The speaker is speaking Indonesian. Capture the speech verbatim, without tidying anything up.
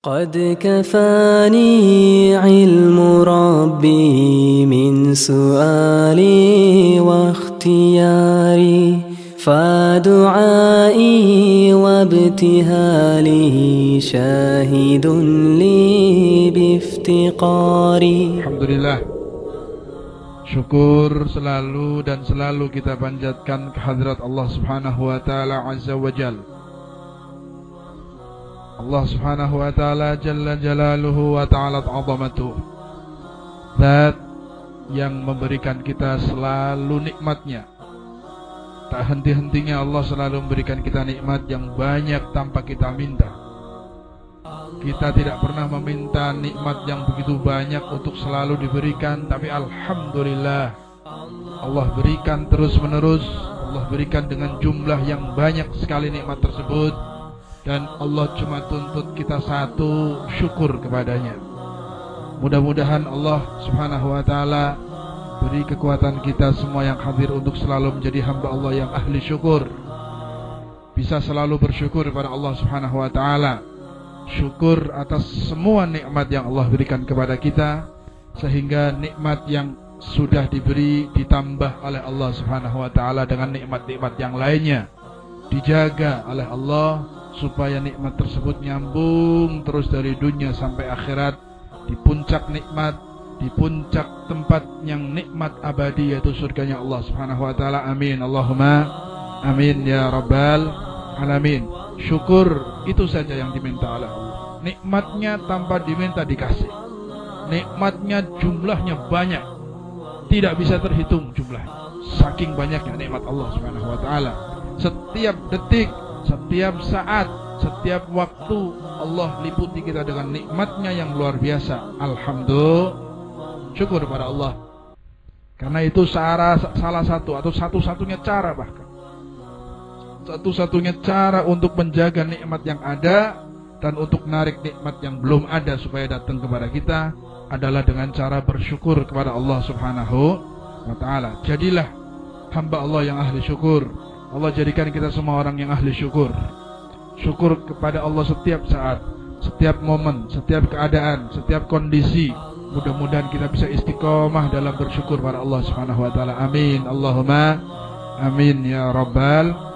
قد كفاني علم ربي من سؤالي واختياري فدعائي وابتهالي شاهد لي بافتقاري. Alhamdulillah, syukur selalu dan selalu kita panjatkan kehadirat Allah Subhanahu wa taala Azza wa Jalla. Allah Subhanahu wa taala jalla jalaluhu wa ta'alat 'azamatuh, Zat yang memberikan kita selalu nikmatnya. Tak henti-hentinya Allah selalu memberikan kita nikmat yang banyak tanpa kita minta. Kita tidak pernah meminta nikmat yang begitu banyak untuk selalu diberikan, tapi alhamdulillah Allah berikan terus menerus. Allah berikan dengan jumlah yang banyak sekali nikmat tersebut. Dan Allah cuma tuntut kita satu, syukur kepadanya. Mudah-mudahan Allah Subhanahu wa ta'ala beri kekuatan kita semua yang hadir untuk selalu menjadi hamba Allah yang ahli syukur. Bisa selalu bersyukur kepada Allah Subhanahu wa ta'ala. Syukur atas semua nikmat yang Allah berikan kepada kita, sehingga nikmat yang sudah diberi ditambah oleh Allah Subhanahu wa ta'ala dengan nikmat-nikmat yang lainnya. Dijaga oleh Allah supaya nikmat tersebut nyambung terus dari dunia sampai akhirat, di puncak nikmat, di puncak tempat yang nikmat abadi, yaitu surganya Allah Subhanahu wa taala. Amin Allahumma amin ya rabbal alamin. Syukur itu saja yang diminta oleh Allah. Nikmatnya tanpa diminta dikasih. Nikmatnya jumlahnya banyak, tidak bisa terhitung jumlahnya. Saking banyaknya nikmat Allah Subhanahu wa taala. Setiap detik, setiap saat, setiap waktu Allah liputi kita dengan nikmatnya yang luar biasa. Alhamdulillah, syukur kepada Allah. Karena itu salah, salah satu atau satu-satunya cara, bahkan satu-satunya cara untuk menjaga nikmat yang ada dan untuk menarik nikmat yang belum ada supaya datang kepada kita adalah dengan cara bersyukur kepada Allah Subhanahu wa ta'ala. Jadilah hamba Allah yang ahli syukur. Allah jadikan kita semua orang yang ahli syukur. Syukur kepada Allah setiap saat, setiap momen, setiap keadaan, setiap kondisi. Mudah-mudahan kita bisa istiqomah dalam bersyukur pada Allah Subhanahu wa taala. Amin Allahumma amin ya rabbal